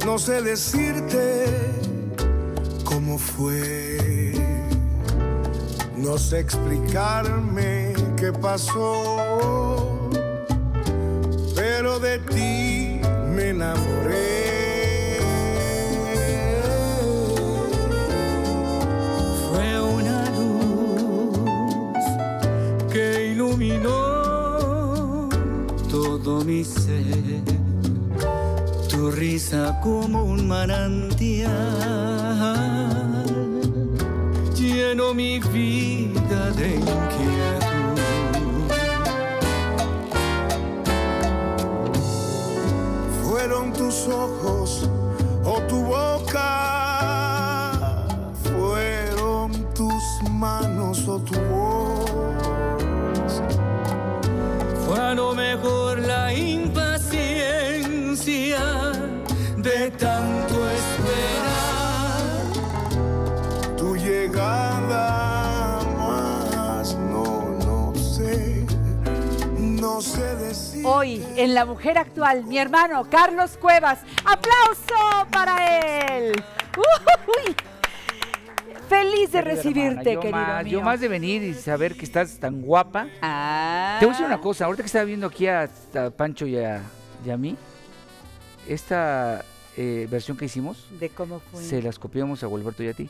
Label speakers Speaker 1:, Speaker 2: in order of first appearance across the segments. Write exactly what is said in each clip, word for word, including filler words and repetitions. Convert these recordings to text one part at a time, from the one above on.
Speaker 1: no sé decirte cómo fue, no sé explicarme qué pasó, pero de ti me enamoré.
Speaker 2: Fue una luz que iluminó todo mi ser, tu risa como un manantial llenó mi vida de inquietud.
Speaker 1: Fueron tus ojos o tu boca, fueron tus manos o tu voz.
Speaker 2: Fue a lo mejor la impaciencia de tanto esperar
Speaker 1: tu llegada, más no, no sé, no sé decir.
Speaker 3: Hoy, en La Mujer Actual, mi hermano Carlos Cuevas. ¡Aplauso para él! ¡Uy! Feliz de recibirte,
Speaker 4: yo
Speaker 3: querido
Speaker 4: más,
Speaker 3: mío.
Speaker 4: Yo más de venir y saber que estás tan guapa.
Speaker 3: Ah.
Speaker 4: Te voy a decir una cosa, ahorita que estaba viendo aquí a, a Pancho y a, y a mí, esta eh, versión que hicimos,
Speaker 3: ¿De cómo fue?
Speaker 4: se las copiamos a Gualberto y a ti.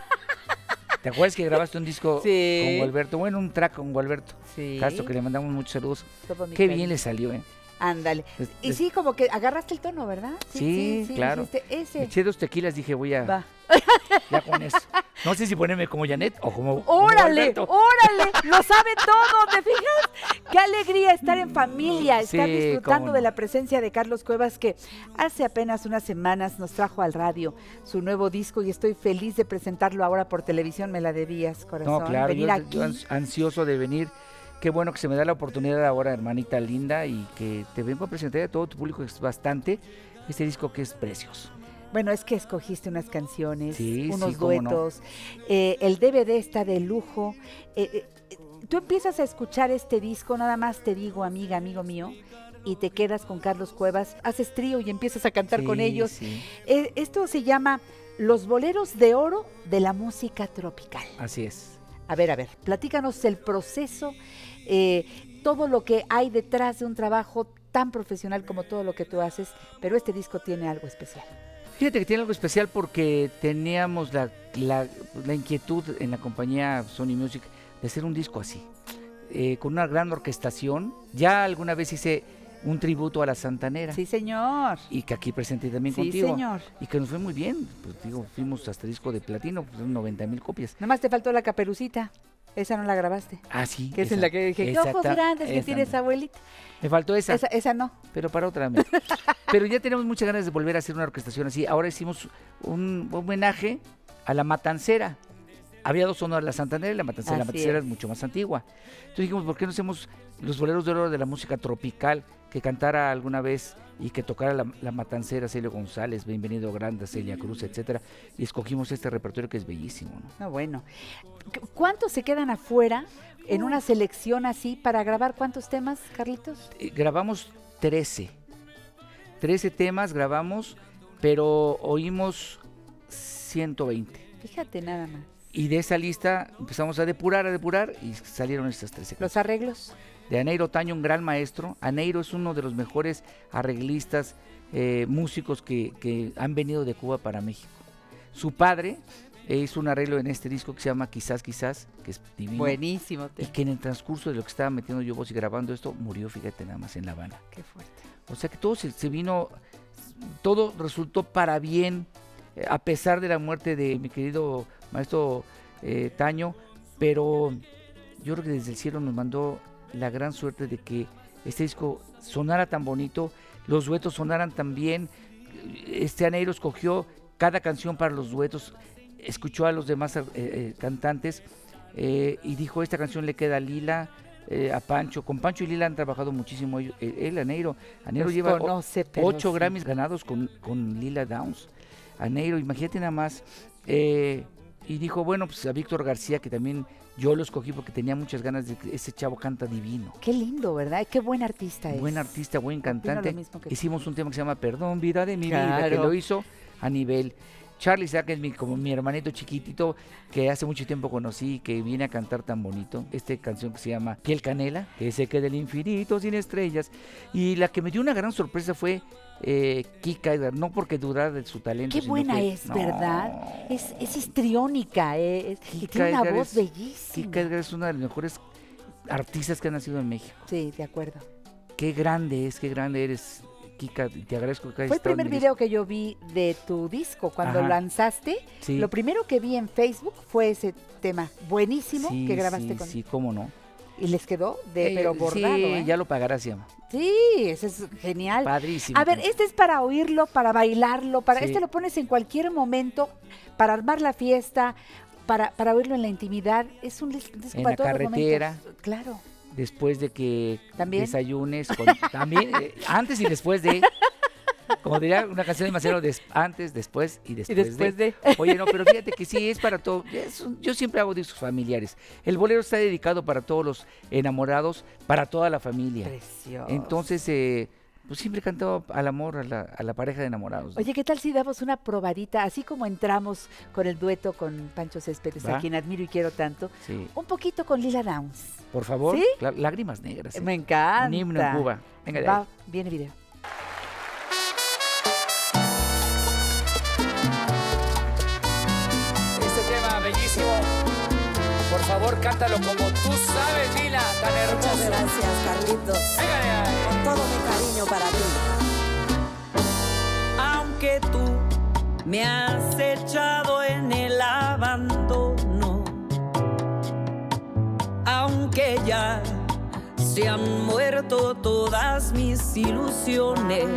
Speaker 4: ¿Te acuerdas que grabaste un disco
Speaker 3: Sí.
Speaker 4: con Gualberto? Bueno, un track con Gualberto
Speaker 3: Sí.
Speaker 4: Castro, que le mandamos muchos saludos.
Speaker 3: Todo mi
Speaker 4: Qué
Speaker 3: cariño.
Speaker 4: bien le salió, ¿eh?
Speaker 3: Ándale.
Speaker 4: Es-
Speaker 3: Y
Speaker 4: es-
Speaker 3: sí, como que agarraste el tono, ¿verdad?
Speaker 4: Sí, claro.
Speaker 3: dijiste,
Speaker 4: Me
Speaker 3: ese.
Speaker 4: eché dos tequilas, dije, voy a...
Speaker 3: Va.
Speaker 4: Ya con eso. No sé si ponerme como Janet o como, como
Speaker 3: ¡Órale!
Speaker 4: Gualberto.
Speaker 3: ¡Órale! ¡Lo sabe todo! ¿Te fijas? ¡Qué alegría estar en familia! Estar
Speaker 4: Sí,
Speaker 3: disfrutando
Speaker 4: cómo
Speaker 3: de
Speaker 4: no.
Speaker 3: la presencia de Carlos Cuevas, que hace apenas unas semanas nos trajo al radio su nuevo disco y estoy feliz de presentarlo ahora por televisión. Me la debías, corazón.
Speaker 4: No, claro,
Speaker 3: Venir
Speaker 4: yo,
Speaker 3: aquí.
Speaker 4: yo ans- ansioso de venir. Qué bueno que se me da la oportunidad ahora, hermanita linda, y que te vengo a presentar a todo tu público, que es bastante, este disco que es precioso.
Speaker 3: Bueno, es que escogiste unas canciones,
Speaker 4: Sí,
Speaker 3: unos
Speaker 4: sí, cómo no.
Speaker 3: duetos. Eh, el D V D está de lujo. Eh, eh, eh, tú empiezas a escuchar este disco, nada más te digo, amiga, amigo mío, y te quedas con Carlos Cuevas, haces trío y empiezas a cantar con
Speaker 4: Sí,
Speaker 3: ellos.
Speaker 4: sí,
Speaker 3: Eh, esto se llama Los Boleros de Oro de la Música Tropical.
Speaker 4: así es.
Speaker 3: A ver, a ver, platícanos el proceso, eh, todo lo que hay detrás de un trabajo tan profesional como todo lo que tú haces, pero este disco tiene algo especial.
Speaker 4: Fíjate que tiene algo especial porque teníamos la, la, la inquietud en la compañía Sony Music de hacer un disco así, eh, con una gran orquestación. Ya alguna vez hice un tributo a la Santanera.
Speaker 3: Sí, señor.
Speaker 4: Y que aquí presenté también
Speaker 3: Sí,
Speaker 4: contigo.
Speaker 3: señor.
Speaker 4: Y que nos fue muy bien. Pues digo, fuimos hasta disco de platino, pues noventa mil copias.
Speaker 3: Nada más te faltó la Caperucita. Esa no la grabaste.
Speaker 4: Ah, sí.
Speaker 3: Que es
Speaker 4: esa,
Speaker 3: en la que dije, ¿qué ojos
Speaker 4: exacta-
Speaker 3: grandes que
Speaker 4: esa
Speaker 3: tiene
Speaker 4: no.
Speaker 3: esa abuelita?
Speaker 4: Me faltó esa,
Speaker 3: Esa, esa no.
Speaker 4: pero para otra vez. Pero ya tenemos muchas ganas de volver a hacer una orquestación así. Ahora hicimos un homenaje a la Matancera. Había dos sonoras, la Santanera y la Matancera. La
Speaker 3: Así
Speaker 4: Matancera
Speaker 3: es.
Speaker 4: es mucho más antigua. Entonces dijimos, ¿por qué no hacemos los boleros de oro de la música tropical que cantara alguna vez y que tocara la, la Matancera, Celio González, Bienvenido Granda, Celia Cruz, etcétera? Y escogimos este repertorio que es bellísimo, ¿no?
Speaker 3: No, bueno. ¿Cu- ¿Cuántos se quedan afuera en una selección así para grabar cuántos temas, Carlitos?
Speaker 4: Eh, grabamos trece. trece temas grabamos, pero oímos ciento veinte.
Speaker 3: Fíjate nada más.
Speaker 4: Y de esa lista empezamos a depurar, a depurar y salieron estas trece.
Speaker 3: Los arreglos.
Speaker 4: De Aneiro Taño, un gran maestro. Aneiro es uno de los mejores arreglistas, eh, músicos que, que han venido de Cuba para México. Su padre eh, hizo un arreglo en este disco que se llama Quizás, Quizás, que es divino.
Speaker 3: Buenísimo.
Speaker 4: Y que en el transcurso de lo que estaba metiendo yo voz y grabando esto, murió, fíjate nada más, en La Habana.
Speaker 3: Qué fuerte.
Speaker 4: O sea que todo se, se vino, todo resultó para bien, eh, a pesar de la muerte de mi querido maestro eh, Taño, pero yo creo que desde el cielo nos mandó la gran suerte de que este disco sonara tan bonito, los duetos sonaran tan bien. Este Aneiro escogió cada canción para los duetos, escuchó a los demás eh, eh, cantantes eh, y dijo, esta canción le queda a Lila, eh, a Pancho. Con Pancho y Lila han trabajado muchísimo ellos, eh, él, Aneiro. Aneiro
Speaker 3: Los
Speaker 4: lleva o-
Speaker 3: conoce, pero
Speaker 4: ocho
Speaker 3: sí.
Speaker 4: Grammys ganados con, con Lila Downs. Aneiro, imagínate nada más. Eh, y dijo, bueno, pues a Víctor García, que también yo lo escogí porque tenía muchas ganas de que ese chavo canta divino.
Speaker 3: Qué lindo, ¿verdad? Qué buen artista es.
Speaker 4: Buen artista, buen
Speaker 3: Opino
Speaker 4: cantante.
Speaker 3: lo mismo que tú.
Speaker 4: Hicimos un tema que se llama Perdón, vida de mi vida, que
Speaker 3: Claro.
Speaker 4: lo hizo a nivel. Charlie Isaac es mi, como mi hermanito chiquitito, que hace mucho tiempo conocí, que viene a cantar tan bonito. Esta canción que se llama Piel Canela, que se queda del infinito sin estrellas. Y la que me dio una gran sorpresa fue eh, Kika Edgar, no porque dudara de su talento.
Speaker 3: Qué
Speaker 4: sino
Speaker 3: buena
Speaker 4: que-
Speaker 3: es,
Speaker 4: no.
Speaker 3: ¿verdad? Es, es histriónica, eh, es- y
Speaker 4: Kika
Speaker 3: tiene una
Speaker 4: Edgar
Speaker 3: voz
Speaker 4: es-
Speaker 3: bellísima.
Speaker 4: Kika Edgar es una de las mejores artistas que han nacido en México.
Speaker 3: Sí, de acuerdo.
Speaker 4: Qué grande es, qué grande eres, Kika. Te agradezco que hayas
Speaker 3: Fue el
Speaker 4: estado en
Speaker 3: primer
Speaker 4: mi
Speaker 3: video que yo vi de tu disco. Cuando
Speaker 4: Ajá.
Speaker 3: lanzaste,
Speaker 4: Sí.
Speaker 3: lo primero que vi en Facebook fue ese tema buenísimo
Speaker 4: Sí,
Speaker 3: que grabaste
Speaker 4: sí,
Speaker 3: con
Speaker 4: sí, cómo no.
Speaker 3: y les quedó de
Speaker 4: Eh,
Speaker 3: pero bordado,
Speaker 4: sí,
Speaker 3: ¿eh?
Speaker 4: ya lo pagarás, se llama.
Speaker 3: Sí, eso es genial.
Speaker 4: Padrísimo.
Speaker 3: A ver, este es para oírlo, para bailarlo, para
Speaker 4: Sí.
Speaker 3: este lo pones en cualquier momento, para armar la fiesta, para, para oírlo en la intimidad. Es un dis- disco
Speaker 4: En
Speaker 3: para
Speaker 4: la
Speaker 3: todos los
Speaker 4: carretera.
Speaker 3: momentos. Claro.
Speaker 4: Después de que
Speaker 3: ¿También?
Speaker 4: desayunes, con- también, eh, antes y después de, como diría una canción de Marcelo, des- antes, después y después,
Speaker 3: Y después de.
Speaker 4: Oye, no, pero fíjate que sí, es para todo. es un- yo siempre hago discos familiares. El bolero está dedicado para todos los enamorados, para toda la familia.
Speaker 3: Precioso.
Speaker 4: Entonces, eh, pues siempre he cantado al amor, a la, a la pareja de enamorados. ¿no?
Speaker 3: Oye, ¿qué tal si damos una probadita, así como entramos con el dueto con Pancho Céspedes,
Speaker 4: Va.
Speaker 3: a quien admiro y quiero tanto,
Speaker 4: Sí.
Speaker 3: un poquito con Lila Downs?
Speaker 4: Por favor,
Speaker 3: ¿Sí?
Speaker 4: Lá- lágrimas negras. ¿eh?
Speaker 3: Me encanta.
Speaker 4: Un himno en Cuba. Venga de ahí.
Speaker 3: Va, viene video.
Speaker 4: Este tema bellísimo. Por favor, cántalo como tú sabes, Lila, tan hermoso.
Speaker 5: Muchas gracias, Carlitos.
Speaker 4: Venga de ahí.
Speaker 5: Con todo mi cariño para ti.
Speaker 2: Aunque tú me has echado en el abandono, aunque ya se han muerto todas mis ilusiones,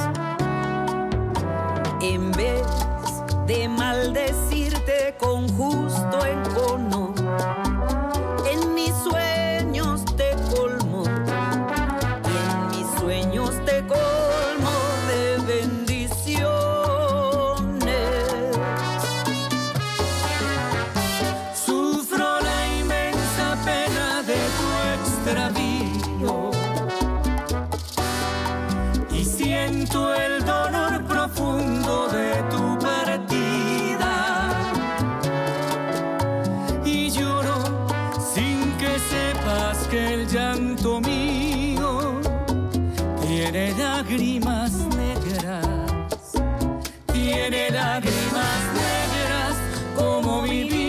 Speaker 2: en vez de maldecirte con justo encono, en mis sueños te colmo, y en mis sueños te colmo de bendiciones. Sufro la inmensa pena de tu extravío y siento el dolor profundo de tu partida, y lloro sin que sepas que el llanto mío tiene lágrimas negras, tiene lágrimas negras como mi vida.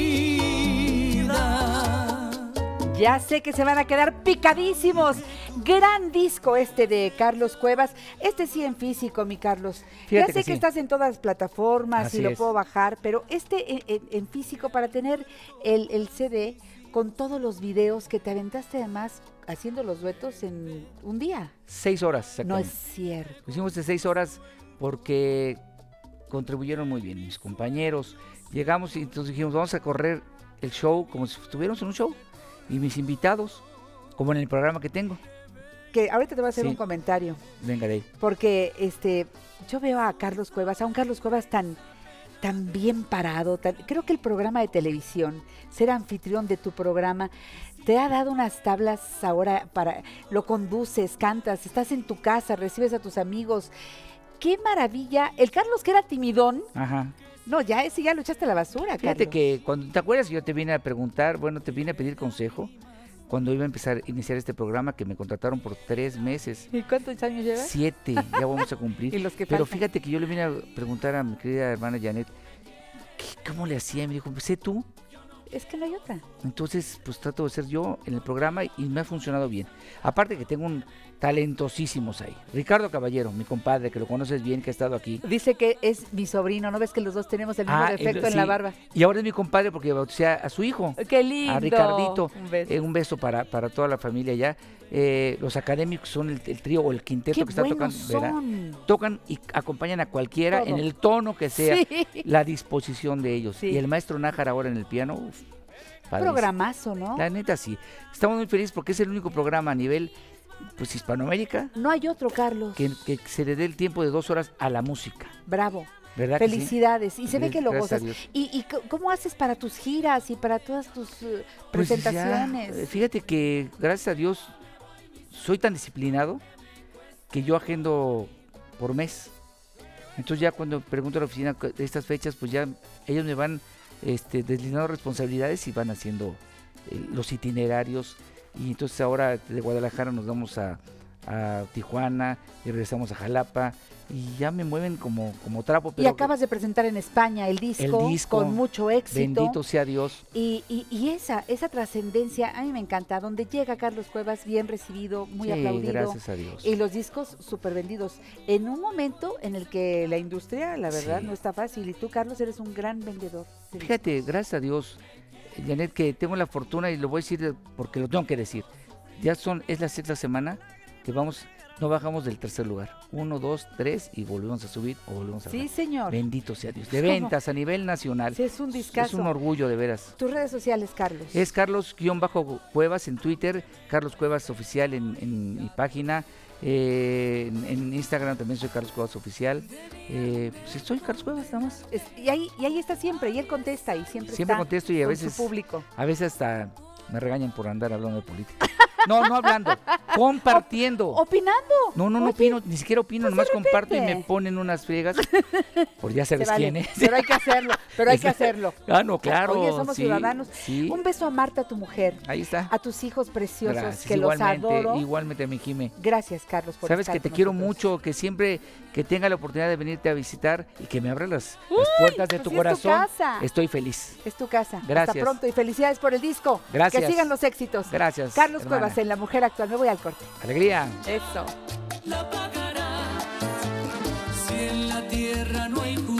Speaker 3: Ya sé que se van a quedar picadísimos. Gran disco este de Carlos Cuevas. Este sí en físico, mi Carlos.
Speaker 4: Fíjate
Speaker 3: ya sé
Speaker 4: que
Speaker 3: que,
Speaker 4: sí.
Speaker 3: estás en todas las plataformas
Speaker 4: Así
Speaker 3: y lo
Speaker 4: es.
Speaker 3: puedo bajar, pero este en, en- en físico para tener el, el C D con todos los videos que te aventaste además haciendo los duetos en un día.
Speaker 4: Seis horas,
Speaker 3: No
Speaker 4: exactamente.
Speaker 3: es cierto.
Speaker 4: Hicimos de seis horas porque contribuyeron muy bien mis compañeros. Llegamos y entonces dijimos, vamos a correr el show como si estuviéramos en un show. Y mis invitados, como en el programa que tengo.
Speaker 3: Que ahorita te voy a hacer
Speaker 4: Sí.
Speaker 3: un comentario.
Speaker 4: Venga de ahí.
Speaker 3: Porque este, yo veo a Carlos Cuevas, a un Carlos Cuevas tan, tan bien parado. Tan, creo que el programa de televisión, ser anfitrión de tu programa, te ha dado unas tablas ahora para. Lo conduces, cantas, estás en tu casa, recibes a tus amigos. ¡Qué maravilla! El Carlos que era timidón.
Speaker 4: Ajá.
Speaker 3: No, ya ese ya lo echaste a la basura,
Speaker 4: Fíjate
Speaker 3: Carlos.
Speaker 4: que cuando te acuerdas yo te vine a preguntar, bueno, te vine a pedir consejo cuando iba a empezar a iniciar este programa que me contrataron por tres meses.
Speaker 3: ¿Y cuántos años llevas?
Speaker 4: Siete, ya vamos a cumplir.
Speaker 3: Y los que
Speaker 4: Pero
Speaker 3: faltan.
Speaker 4: fíjate que yo le vine a preguntar a mi querida hermana Janet, ¿qué- ¿cómo le hacía? Y me dijo, pues sé tú.
Speaker 3: Es que no hay otra.
Speaker 4: Entonces, pues trato de ser yo en el programa y me ha funcionado bien. Aparte que tengo un talentosísimos ahí. Ricardo Caballero, mi compadre, que lo conoces bien, que ha estado aquí.
Speaker 3: Dice que es mi sobrino, ¿no ves que los dos tenemos el mismo
Speaker 4: Ah,
Speaker 3: defecto
Speaker 4: el-
Speaker 3: en la
Speaker 4: sí.
Speaker 3: barba?
Speaker 4: Y ahora es mi compadre porque bauticé a, a su hijo.
Speaker 3: ¡Qué lindo!
Speaker 4: A Ricardito.
Speaker 3: Un beso.
Speaker 4: Eh, un beso para, para toda la familia ya. Eh, los académicos son el, el trío o el quinteto
Speaker 3: ¡Qué
Speaker 4: que está tocando.
Speaker 3: buenos
Speaker 4: ¿verdad?
Speaker 3: son!
Speaker 4: Tocan y acompañan a cualquiera
Speaker 3: Todo.
Speaker 4: en el tono que sea,
Speaker 3: Sí.
Speaker 4: la disposición de ellos.
Speaker 3: Sí.
Speaker 4: Y el maestro Nájar ahora en el piano, uf, padrísimo.
Speaker 3: Programazo, ¿no?
Speaker 4: La neta sí. Estamos muy felices porque es el único programa a nivel pues Hispanoamérica
Speaker 3: No hay otro, Carlos.
Speaker 4: que, que se le dé el tiempo de dos horas a la música.
Speaker 3: Bravo.
Speaker 4: ¿Verdad que sí?
Speaker 3: Felicidades. Y se ve que lo
Speaker 4: Gracias a
Speaker 3: gozas.
Speaker 4: Dios.
Speaker 3: ¿Y, y c- cómo haces para tus giras y para todas tus eh,
Speaker 4: Pues ya,
Speaker 3: presentaciones?
Speaker 4: eh, fíjate que gracias a Dios soy tan disciplinado que yo agendo por mes. Entonces ya cuando pregunto a la oficina cu- de estas fechas, pues ya ellos me van este, deslindando responsabilidades y van haciendo eh, los itinerarios. Y entonces ahora de Guadalajara nos vamos a, a Tijuana y regresamos a Jalapa y ya me mueven como, como trapo.
Speaker 3: Y
Speaker 4: Pero
Speaker 3: acabas de presentar en España el disco,
Speaker 4: El disco,
Speaker 3: con mucho éxito.
Speaker 4: bendito sea Dios.
Speaker 3: Y, y, y esa, esa trascendencia, a mí me encanta, donde llega Carlos Cuevas, bien recibido, muy
Speaker 4: Sí,
Speaker 3: aplaudido.
Speaker 4: gracias a Dios.
Speaker 3: Y los discos súper vendidos. En un momento en el que la industria, la verdad,
Speaker 4: Sí.
Speaker 3: no está fácil. Y tú, Carlos, eres un gran vendedor. de
Speaker 4: Fíjate,
Speaker 3: discos.
Speaker 4: gracias a Dios, eh, Janet, que tengo la fortuna y lo voy a decir porque lo tengo que decir. Ya son, es la sexta semana que vamos, no bajamos del tercer lugar. Uno, dos, tres y volvemos a subir o volvemos a
Speaker 3: Sí,
Speaker 4: bajar.
Speaker 3: señor.
Speaker 4: Bendito sea Dios. De
Speaker 3: ¿Cómo?
Speaker 4: ventas a nivel nacional.
Speaker 3: Sí, es un
Speaker 4: Es
Speaker 3: discazo.
Speaker 4: un orgullo de veras.
Speaker 3: Tus redes sociales, Carlos.
Speaker 4: Es Carlos-Cuevas en Twitter, Carlos Cuevas Oficial en, en mi página. eh, en, en Instagram también soy Carlos Cuevas Oficial. Eh, pues soy Carlos Cuevas nada más.
Speaker 3: Es- y, ahí, y ahí está siempre, y él contesta, y siempre,
Speaker 4: Siempre
Speaker 3: está
Speaker 4: contesto y a
Speaker 3: con
Speaker 4: veces
Speaker 3: su público.
Speaker 4: A veces hasta me regañan por andar hablando de política. No, no hablando, compartiendo.
Speaker 3: Opinando.
Speaker 4: No, no, no
Speaker 3: Oye,
Speaker 4: opino, ni siquiera opino,
Speaker 3: pues de
Speaker 4: nomás comparto y me
Speaker 3: repente.
Speaker 4: ponen unas friegas. Por ya
Speaker 3: se
Speaker 4: sabes
Speaker 3: vale,
Speaker 4: quién es.
Speaker 3: Pero hay que hacerlo, pero hay que hacerlo.
Speaker 4: Ah, no, claro.
Speaker 3: Oye, somos
Speaker 4: sí,
Speaker 3: ciudadanos.
Speaker 4: Sí,
Speaker 3: Un beso a Marta, tu mujer,
Speaker 4: ahí está.
Speaker 3: a tus hijos preciosos,
Speaker 4: Gracias,
Speaker 3: que los
Speaker 4: igualmente,
Speaker 3: adoro.
Speaker 4: igualmente a mi Jime.
Speaker 3: Gracias, Carlos, por
Speaker 4: Sabes
Speaker 3: estar
Speaker 4: que te
Speaker 3: con
Speaker 4: quiero
Speaker 3: nosotros.
Speaker 4: mucho, que siempre que tenga la oportunidad de venirte a visitar y que me abras las, las puertas de
Speaker 3: pues
Speaker 4: tu
Speaker 3: sí, es tu
Speaker 4: corazón,
Speaker 3: casa.
Speaker 4: estoy feliz.
Speaker 3: Es tu casa. Hasta
Speaker 4: Gracias.
Speaker 3: pronto y felicidades por el disco.
Speaker 4: Gracias.
Speaker 3: Que sigan los éxitos.
Speaker 4: Gracias,
Speaker 3: Carlos
Speaker 4: hermana.
Speaker 3: Cuevas en La Mujer Actual. Me voy al corte.
Speaker 4: Alegría.
Speaker 3: Eso.
Speaker 2: La pagará si en la tierra no hay justicia.